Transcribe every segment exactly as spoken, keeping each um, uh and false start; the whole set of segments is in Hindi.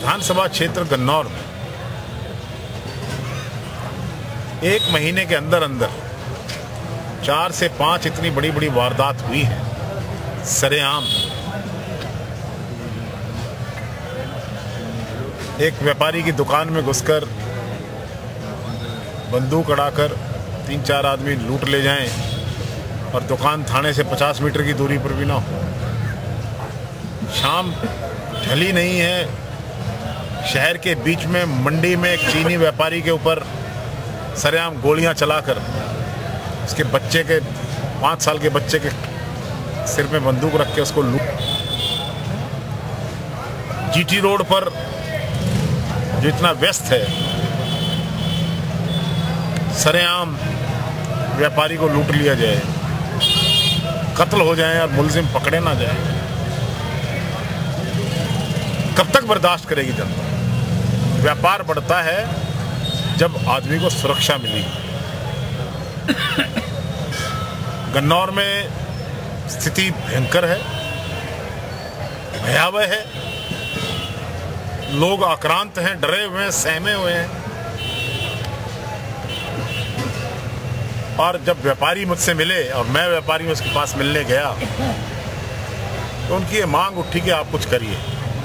विधानसभा क्षेत्र गन्नौर में एक महीने के अंदर अंदर चार से पांच इतनी बड़ी बड़ी वारदात हुई है सरेआम। एक व्यापारी की दुकान में घुसकर बंदूक अड़ाकर तीन चार आदमी लूट ले जाएं और दुकान थाने से पचास मीटर की दूरी पर भी ना हो। शाम ढली नहीं है, शहर के बीच में मंडी में एक चीनी व्यापारी के ऊपर सरेआम गोलियां चलाकर उसके बच्चे के पाँच साल के बच्चे के सिर में बंदूक रख के उसको लूट। जीटी रोड पर जो इतना व्यस्त है, सरेआम व्यापारी को लूट लिया जाए, कत्ल हो जाए और मुलजिम पकड़े ना जाए, कब तक बर्दाश्त करेगी जनता? व्यापार बढ़ता है जब आदमी को सुरक्षा मिलेगी। गन्नौर में स्थिति भयंकर है, भयावह है। लोग आक्रांत हैं, डरे हुए हैं, सहमे हुए हैं। और जब व्यापारी मुझसे मिले और मैं व्यापारी उसके पास मिलने गया तो उनकी ये मांग उठी कि आप कुछ करिए।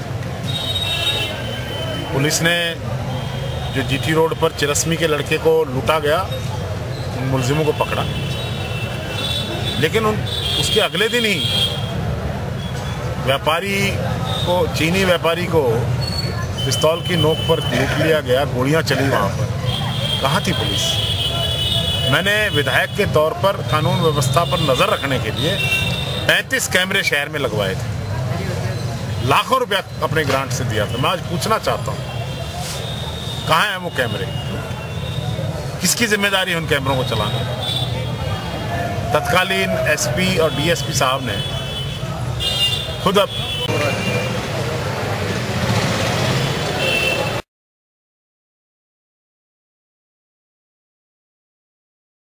पुलिस ने जो जीटी रोड पर चिरस्मी के लड़के को लूटा गया, उन मुलजिमों को पकड़ा, लेकिन उन उसके अगले दिन ही व्यापारी को, चीनी व्यापारी को पिस्तौल की नोक पर लूट लिया गया, गोलियां चली वहां पर। कहाँ थी पुलिस? मैंने विधायक के तौर पर कानून व्यवस्था पर नजर रखने के लिए पैंतीस कैमरे शहर में लगवाए थे, लाखों रुपया अपने ग्रांट से दिया था। मैं आज पूछना चाहता हूं, कहाँ हैं वो कैमरे? किसकी जिम्मेदारी है उन कैमरों को चलाना? तत्कालीन एसपी और डीएसपी साहब ने खुद अब